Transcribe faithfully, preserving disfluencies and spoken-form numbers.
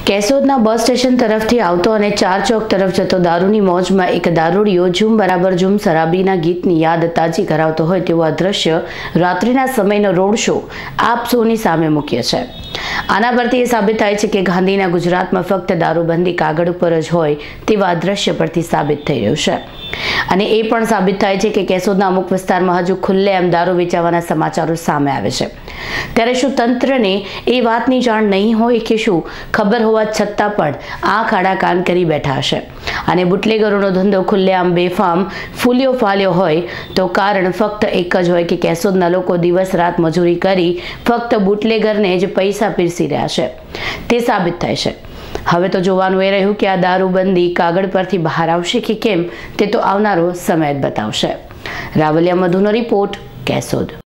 કેશોદના bus station તરફથી આવતો અને ચાર ચોક તરફ જતો દારૂની મોજમાં એક દારૂડિયો ઝૂમ બરાબર ઝૂમ શરાબીના ગીતની યાદ તાજી કરાવતો હોય તેવું આ દ્રશ્ય રાત્રિના સમયનો રોડ શો આપ સૌની સામે મૂક્યો છે। આના પરથી એ સાબિત થાય છે કે ગાંધીના ગુજરાતમાં ફક્ત દારૂબંધી કાગળ ઉપર જ હોય તેવા આ દ્રશ્ય પરથી સાબિત થઈ રહ્યું છે। અને એ પણ સાબિત થાય છે કે કેશોદના અમુક વિસ્તારમાં હજુ ખુલ્લેઆમ દારૂ વેચાવાના સમાચારો સામે આવે છે। ત્યારે શું તંત્રને એ વાતની જાણ નહીં હોય કે શું ખબર હોવા છતાં પણ આંખ આડા કાન કરી બેઠા હશે અને બુટલેગરોનો ધંધો ખુલ્લેઆમ બેફામ ફૂલ્યો ફાલ્યો હોય તો કારણ ફક્ત એક જ હોય કે કેશોદના લોકો દિવસ રાત મજૂરી કરી ફક્ત બુટલેગરને જ પૈસા પીરસી રહ્યા છે તે સાબિત થાય છે। હવે તો જોવાનું એ રહ્યું કે આ દારૂબંધી કાગળ પરથી બહાર આવશે કે કેમ તે તો આવનારો સમય જ બતાવશે। રાવલિયા મધુનો રિપોર્ટ, કેશોદ।